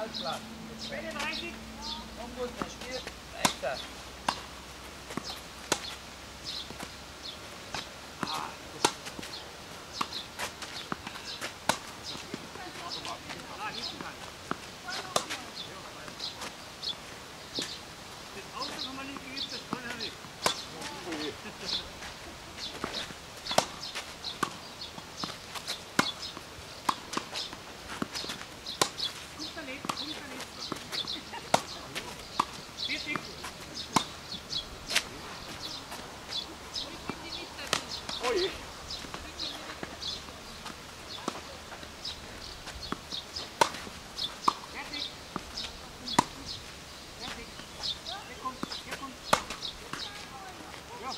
Halbplatz. 32. Und gut, dann spielt weiter. Das Auto haben wir nicht geübt, das kann er nicht. Kommt daneben, kommt daneben. 40. Oje. Fertig. Fertig. Hier kommt, hier kommt. Ja.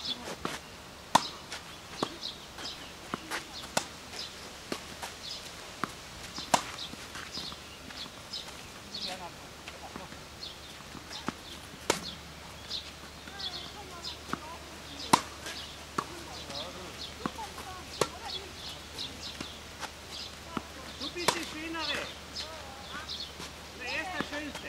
Du bist die Schönere. Der erste Schönste.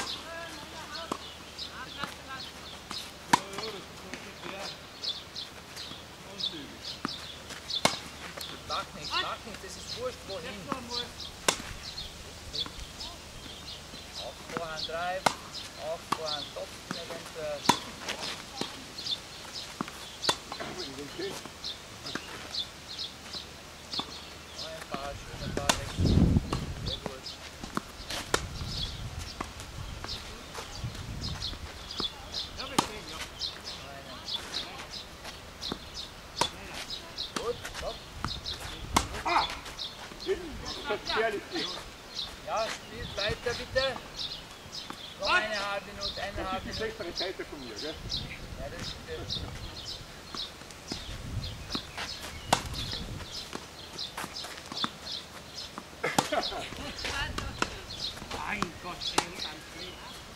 Mach nichts, das ist wurscht wohin. Jetzt noch mal. Auf Vorhand Drive, auf Vorhand Topfen eventuell. Noch ein paar, schöne paar Wechsel. Sehr gut. Ja, wir stehen, ja. Noch einen. Gut, stopp. Ah! Das ist gefährlich. Ja, spielt weiter bitte. Noch eine halbe Minute, Das ist die Minute. schlechtere Seite von mir, gell? Ja, das stimmt. Mein Gott, ey, ganz lieb.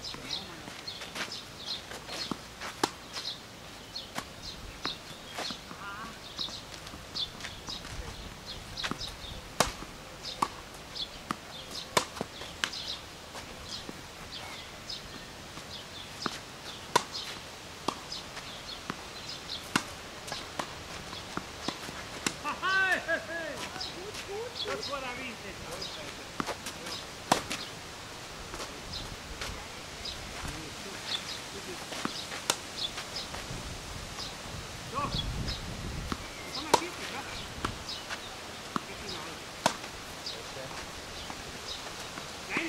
Das war der Wind. So, jetzt haben wir 40, ja? Geht genau. Nein,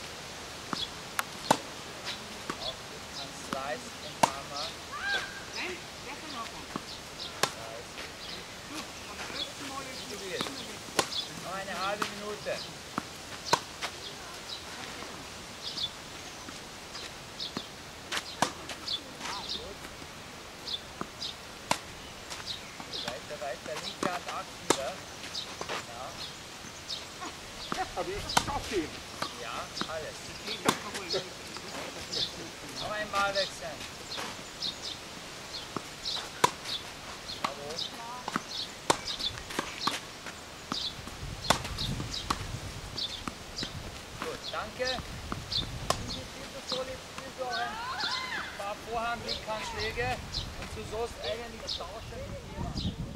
Auch gut, kann Slice den Hammer. nein, der kann auch kommen. Slice. Du, beim ersten Mal ist es Probiert. immer weg. Noch eine halbe Minute. Weiter, linke Hand 8 wieder. Ja, Aber ich aufgeben. ja, alles. Geht nicht verholen. Noch einmal wechseln. Bravo. Gut, danke. Ein paar Vorhand-Rückhandschläge und du sollst eigentlich tauschen mit jemandem.